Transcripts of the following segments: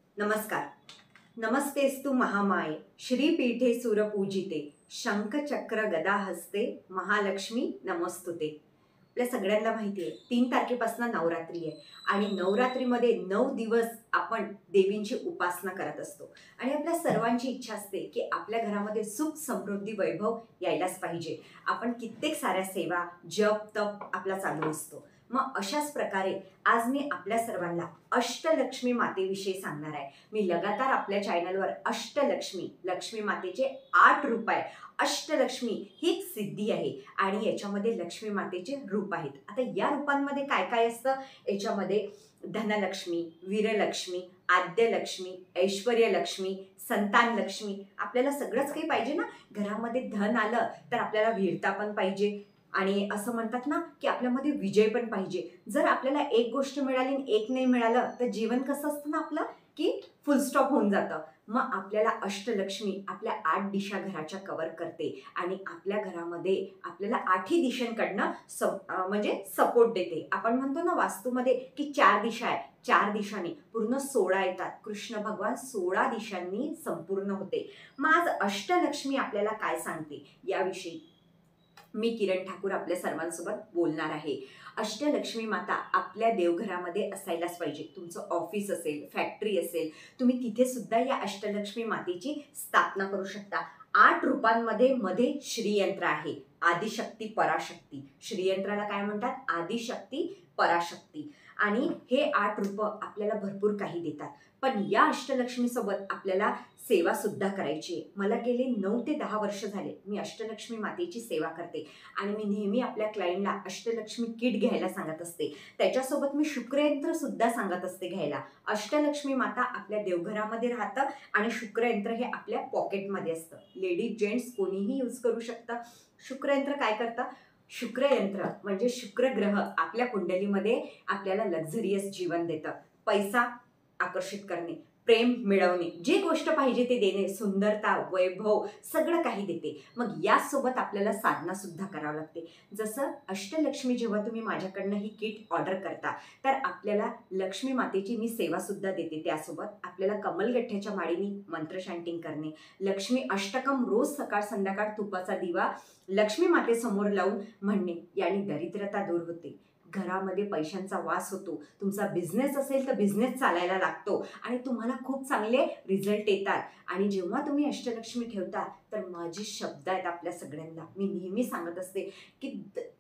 नमस्कार. नमस्तेस्तु महामाये श्रीपीठे सुरपूजिते शंखचक्र गदा हस्ते महालक्ष्मी नमोस्तुते. आपल्या सगळ्यांना माहिती आहे 3 तारखेपासून नवरात्री आहे आणि नवरात्रीमध्ये 9 दिवस आपण देवींची उपासना करत असतो आणि आपल्या सर्वांची इच्छा असते की आपल्या घरामध्ये सुख समृद्धी वैभव यायलाच पाहिजे. आपण कित्येक साऱ्या सेवा जप तप आपला चालू असतो. मग अशाच प्रकारे आज मी आपल्या सर्वांना अष्टलक्ष्मी मातेविषयी सांगणार आहे. मी लगातार आपल्या चॅनलवर अष्टलक्ष्मी लक्ष्मी मातेचे 8 रूप आहे. अष्टलक्ष्मी ही एक सिद्धी आहे आणि याच्यामध्ये लक्ष्मी मातेचे रूप आहेत. आता या रूपांमध्ये काय काय असतं? याच्यामध्ये धनलक्ष्मी, वीरलक्ष्मी, आद्यलक्ष्मी, ऐश्वर्यलक्ष्मी, संतान लक्ष्मी. आपल्याला सगळंच काही पाहिजे ना. घरामध्ये धन आलं तर आपल्याला वीरता पण पाहिजे आणि असं म्हणतात ना की आपल्यामध्ये विजय पण पाहिजे. जर आपल्याला एक गोष्ट मिळाली आणि एक नाही मिळालं तर जीवन कसं असतं ना आपलं की फुल स्टॉप होऊन जातं. मग आपल्याला अष्टलक्ष्मी आपल्या 8 दिशा घराच्या कव्हर करते आणि आपल्या घरामध्ये आपल्याला 8ही दिशांकडनं म्हणजे सपोर्ट देते. आपण म्हणतो ना वास्तूमध्ये की 4 दिशा आहे, 4 दिशांनी पूर्ण 16 येतात. कृष्ण भगवान 16 दिशांनी संपूर्ण होते. मग आज अष्टलक्ष्मी आपल्याला काय सांगते याविषयी मी किरण ठाकूर आपल्या सर्वांसोबत बोलणार आहे. अष्टलक्ष्मी माता आपल्या देवघरामध्ये असायलाच पाहिजे. तुमचं ऑफिस असेल, फॅक्टरी असेल, तुम्ही तिथे सुद्धा या अष्टलक्ष्मी मातेची स्थापना करू शकता. 8 रूपांमध्ये मध्ये श्रीयंत्र आहे. आदिशक्ती पराशक्ती. श्रीयंत्राला काय म्हणतात? आदिशक्ती पराशक्ती. आणि हे 8 रूप आपल्याला भरपूर काही देतात. पण या अष्टलक्ष्मी सोबत आपल्याला सेवा सुद्धा करायची आहे. मला गेले 9 ते 10 वर्ष झाले मी अष्टलक्ष्मी मातेची सेवा करते आणि मी नेहमी आपल्या क्लायंटला अष्टलक्ष्मी किट घ्यायला सांगत असते. त्याच्यासोबत मी शुक्रयंत्र सुद्धा सांगत असते घ्यायला. अष्टलक्ष्मी माता आपल्या देवघरामध्ये राहतं आणि शुक्रयंत्र हे आपल्या पॉकेटमध्ये असतं. लेडीज जेंट्स कोणीही यूज करू शकतं. शुक्रयंत्र काय करतं? शुक्रयंत्र म्हणजे शुक्रग्रह आपल्या कुंडलीमध्ये आपल्याला लक्झरियस जीवन देतं. पैसा आकर्षित करणे, प्रेम मिळवणे, जी गोष्ट पाहिजे ते देणे, सुंदरता, वैभव सगळं काही देते. मग यासोबत आपल्याला साधना सुद्धा करावं लागते. जसं अष्टलक्ष्मी जेव्हा तुम्ही माझ्याकडनं ही किट ऑर्डर करता तर आपल्याला लक्ष्मी मातेची मी सेवा सुद्धा देते. त्यासोबत आपल्याला कमलगठ्ठ्याच्या माळीनी मंत्र चॅन्टिंग करणे, लक्ष्मी अष्टकम रोज सकाळ संध्याकाळ तुपाचा दिवा लक्ष्मी मातेसमोर लावून म्हणणे, याने दरिद्रता दूर होते, घरामध्ये पैशांचा वास होतो, तुमचा बिझनेस असेल तर बिझनेस चालायला लागतो आणि तुम्हाला खूप चांगले रिझल्ट येतात. आणि जेव्हा तुम्ही अष्टलक्ष्मी ठेवता तर माझे शब्द आहेत आपल्या सगळ्यांना. मी नेहमी सांगत असते की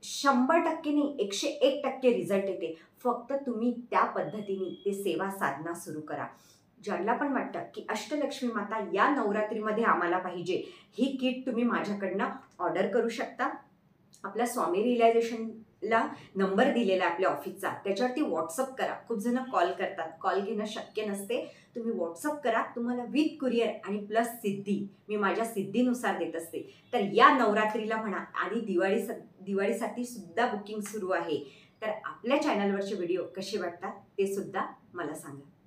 100% नाही 101% रिझल्ट येते. फक्त तुम्ही त्या पद्धतीने ते सेवा साधना सुरू करा. ज्यांना पण वाटतं की अष्टलक्ष्मी माता या नवरात्रीमध्ये आम्हाला पाहिजे, ही किट तुम्ही माझ्याकडनं ऑर्डर करू शकता. आपल्या स्वामी रिअलायझेशनला नंबर दिलेला आहे आपल्या ऑफिसचा, त्याच्यावरती व्हॉट्सअप करा. खूप जण कॉल करतात, कॉल घेणं शक्य नसते. तुम्ही व्हॉट्सअप करा, तुम्हाला विथ कुरिअर आणि प्लस सिद्धी मी माझ्या सिद्धीनुसार देत असते. तर या नवरात्रीला म्हणा आणि दिवाळीसाठी सुद्धा बुकिंग सुरू आहे. तर आपल्या चॅनलवरचे व्हिडिओ कसे वाटतात ते सुद्धा मला सांगा.